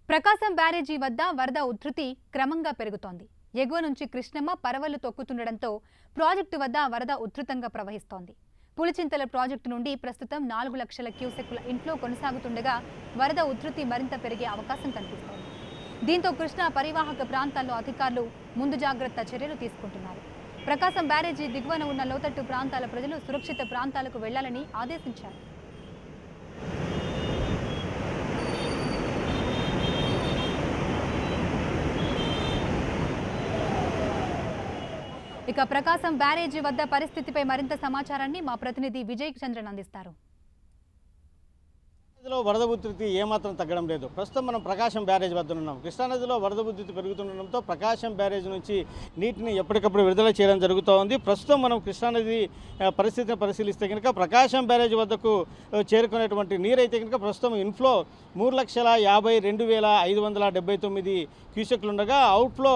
ప్రకాశం బ్యారేజీ వద్ద వరద ఉధృతి క్రమంగా పెరుగుతోంది. ఎగువ నుంచి కృష్ణమ్మ పరవళ్లు తొక్కుతుండటంతో ప్రాజెక్టు వద్ద వరద ఉధృతంగా ప్రవహిస్తోంది. పులిచింతల ప్రాజెక్టు నుండి ప్రస్తుతం 4 లక్షల క్యూసెక్కుల ఇన్ఫ్లో కొనసాగుతుండగా వరద ఉధృతి మరింత పెరిగే అవకాశం కనిపిస్తోంది. దీంతో కృష్ణా పరివాహక ప్రాంతాల్లో అధికారులు ముందు జాగ్రత్త చర్యలు తీసుకుంటున్నారు. ప్రకాశం బ్యారేజీ దిగువన ఉన్న లోతట్టు ప్రాంతాల ప్రజలు సురక్షిత ప్రాంతాలకు వెళ్లాలని ఆదేశించారు. ఇక ప్రకాశం బ్యారేజీ వద్ద పరిస్థితిపై మరింత సమాచారాన్ని మా ప్రతినిధి విజయ్ చంద్రన్ అందిస్తారు. నదిలో వరద ఉధృతి ఏమాత్రం తగ్గడం లేదు. ప్రస్తుతం మనం ప్రకాశం బ్యారేజ్ వద్ద ఉన్నాం. కృష్ణానదిలో వరద ఉధృతి పెరుగుతుండడంతో ప్రకాశం బ్యారేజ్ నుంచి నీటిని ఎప్పటికప్పుడు విడుదల చేయడం జరుగుతోంది. ప్రస్తుతం మనం కృష్ణానది పరిస్థితిని పరిశీలిస్తే కనుక ప్రకాశం బ్యారేజ్ వద్దకు చేరుకునేటువంటి నీరైతే కనుక ప్రస్తుతం ఇన్ఫ్లో 3,52,579 క్యూసెక్లు ఉండగా అవుట్ఫ్లో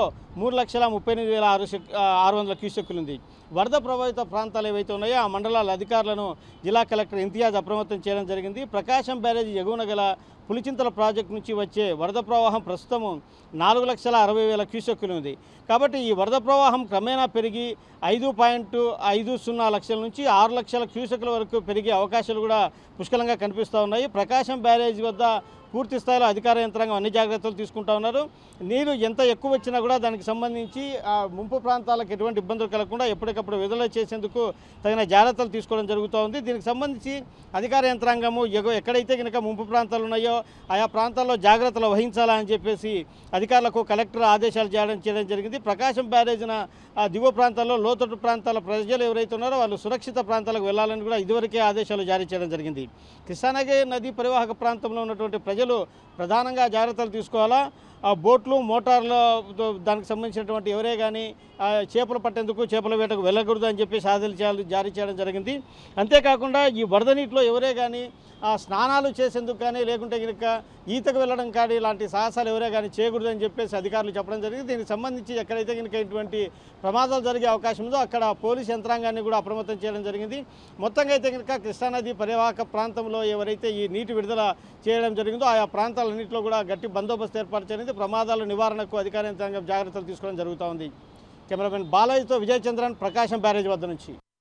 3,38,600 క్యూసెక్కులు ఉంది. వరద ప్రభావిత ప్రాంతాలు ఏవైతే ఉన్నాయో ఆ మండలాల అధికారులను జిల్లా కలెక్టర్ ఇంతియాజ్ అప్రమత్తం చేయడం జరిగింది. ప్రకాశం బ్యారేజీ ఎగువన గల పులిచింతల ప్రాజెక్టు నుంచి వచ్చే వరద ప్రవాహం ప్రస్తుతం 4,60,000 క్యూసెక్కులు ఉంది. కాబట్టి ఈ వరద ప్రవాహం క్రమేణా పెరిగి 5.50 లక్షల నుంచి 6 లక్షల క్యూసెక్కుల వరకు పెరిగే అవకాశాలు కూడా పుష్కలంగా కనిపిస్తూ ఉన్నాయి. ప్రకాశం బ్యారేజీ వద్ద పూర్తి స్థాయిలో అధికార యంత్రాంగం అన్ని జాగ్రత్తలు తీసుకుంటా ఉన్నారు. నీరు ఎంత ఎక్కువ వచ్చినా కూడా దానికి సంబంధించి ముంపు ప్రాంతాలకు ఎటువంటి ఇబ్బందులు కలగకుండా ఎప్పటికప్పుడు విడుదల చేసేందుకు తగిన జాగ్రత్తలు తీసుకోవడం జరుగుతూ ఉంది. దీనికి సంబంధించి అధికార యంత్రాంగము ఎక్కడైతే కనుక ముంపు ప్రాంతాలు ఉన్నాయో ఆయా ప్రాంతాల్లో జాగ్రత్తలు వహించాలని చెప్పేసి అధికారులకు కలెక్టర్ ఆదేశాలు చేయడం జరిగింది. ప్రకాశం బ్యారేజ్న దిగువ ప్రాంతాల్లో లోతట్టు ప్రాంతాల ప్రజలు ఎవరైతే ఉన్నారో వాళ్ళు సురక్షిత ప్రాంతాలకు వెళ్లాలని కూడా ఇదివరకే ఆదేశాలు జారీ చేయడం జరిగింది. కృష్ణానది నది పరివాహక ప్రాంతంలో ఉన్నటువంటి ప్రజలు ప్రధానంగా జాగ్రత్తలు తీసుకోవాలా. బోట్లు మోటార్లు దానికి సంబంధించినటువంటి ఎవరే కానీ చేపలు పట్టేందుకు చేపల వేటకు వెళ్ళకూడదు అని చెప్పేసి ఆదేశాలు జారీ చేయడం జరిగింది. అంతేకాకుండా ఈ వరద నీటిలో ఎవరే కానీ స్నానాలు చేసేందుకు కానీ లేకుంటే కనుక ఈతకు వెళ్ళడం కానీ ఇలాంటి సాహసాలు ఎవరే కానీ చేయకూడదని చెప్పేసి అధికారులు చెప్పడం జరిగింది. దీనికి సంబంధించి ఎక్కడైతే కనుక ఇటువంటి ప్రమాదాలు జరిగే అవకాశం ఉందో అక్కడ పోలీస్ యంత్రాంగాన్ని కూడా అప్రమత్తం చేయడం జరిగింది. మొత్తంగా అయితే కనుక కృష్ణానది పరివాహక ప్రాంతంలో ఎవరైతే ఈ నీటి విడుదల చేయడం జరిగిందో ఆయా ప్రాంతాలన్నింటిలో కూడా గట్టి బందోబస్తు ఏర్పాటు చేయడం, ప్రమాదాల నివారణకు అధికార యంత్రాంగం జాగ్రత్తలు తీసుకోవడం జరుగుతూ ఉంది. కెమెరామెన్ బాలయ్యతో విజయ్ చంద్రన్, ప్రకాశం బ్యారేజ్ వద్ద నుంచి.